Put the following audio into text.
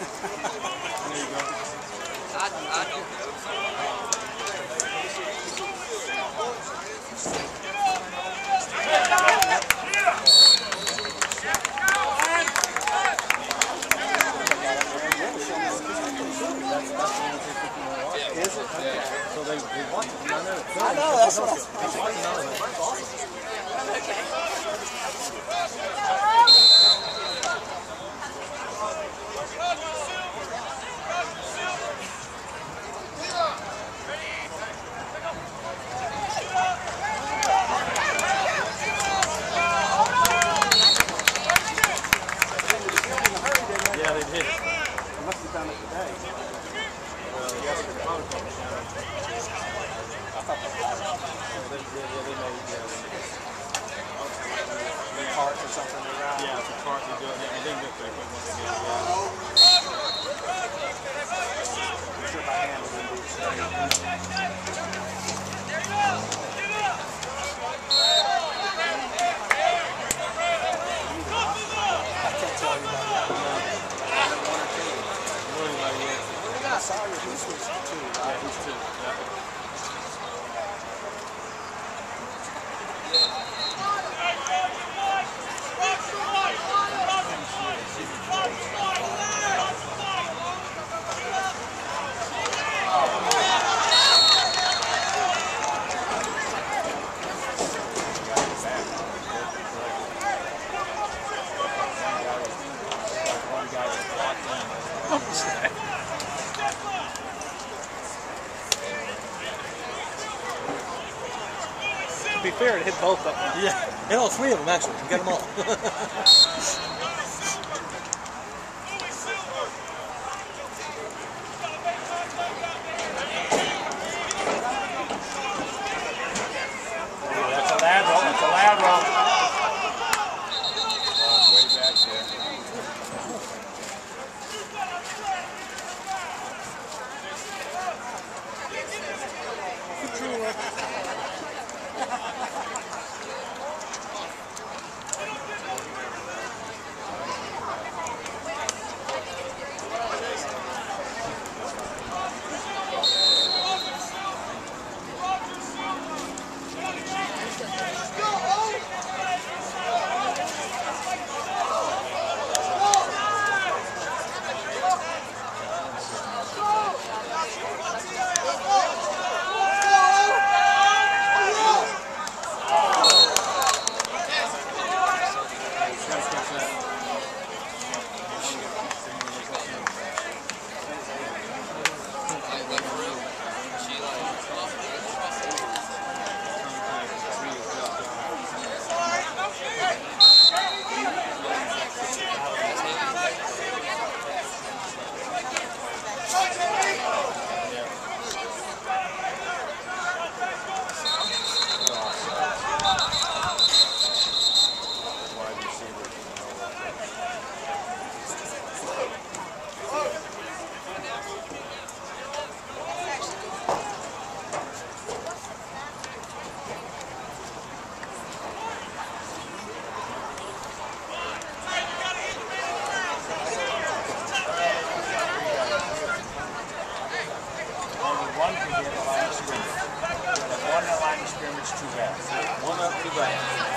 you go. I don't know. Is it? Okay. So they want to. I know, that's what That's awesome. Okay. Yeah, they did. They must have done it today. Yes, the protocol was down. I thought they made the cart or something around. Yeah, it's a cart to do it. Yeah, they didn't get there once again. I'm sure my hand was in the I saw you. He switched to two. He's two. One guy was blocked in. To be fair, it hit both of them. Yeah, hit all three of them actually. Get them all. That's a lateral. That's a lateral. Way back there. One at line of scrimmage, two back. One up, two back.